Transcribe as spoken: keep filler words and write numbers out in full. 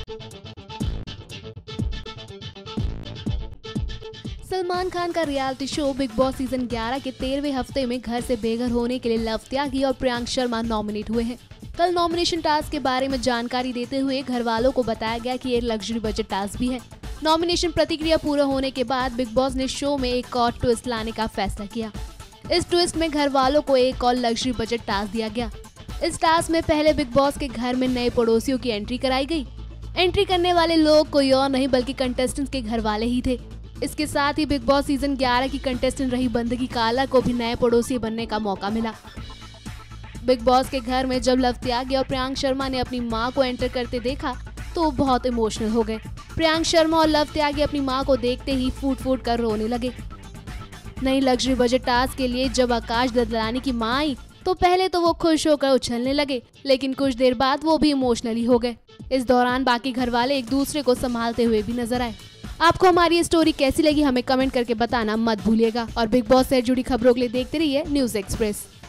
सलमान खान का reality show Bigg Boss season ग्यारह के तेरहवें हफ्ते में घर से बेघर होने के लिए लव त्यागी और प्रियांक शर्मा नॉमिनेट हुए हैं। कल नॉमिनेशन टास्क के बारे में जानकारी देते हुए घर वालों को बताया गया कि ये लग्जरी बजट टास्क भी है। नॉमिनेशन प्रतिक्रिया पूरा होने के बाद बिग बॉस ने शो में एक और ट्विस्ट लाने का फैसला किया। इस ट्विस्ट में घर वालों को एक और लग्जरी बजट टास्क दिया गया। इस टास्क में पहले बिग बॉस के घर में नए पड़ोसियों की एंट्री कराई गई। एंट्री करने वाले लोग कोई और नहीं बल्कि कंटेस्टेंट्स के घर वाले ही थे। इसके साथ ही बिग बॉस सीजन ग्यारह की कंटेस्टेंट रही बंदगी काला को भी नए पड़ोसी बनने का मौका मिला। बिग बॉस के घर में जब लव त्यागी और प्रियांक शर्मा ने अपनी मां को एंटर करते देखा तो वो बहुत इमोशनल हो गए। प्रियांक शर्मा और लव त्यागी अपनी मां को देखते ही फूट फूट कर रोने लगे। नई लग्जरी बजट टास्क के लिए जब आकाश ददलानी की मां आई तो पहले तो वो खुश होकर उछलने लगे, लेकिन कुछ देर बाद वो भी इमोशनली हो गए। इस दौरान बाकी घर वाले एक दूसरे को संभालते हुए भी नजर आए। आपको हमारी ये स्टोरी कैसी लगी हमें कमेंट करके बताना मत भूलिएगा और बिग बॉस से जुड़ी खबरों के लिए देखते रहिए न्यूज़ एक्सप्रेस।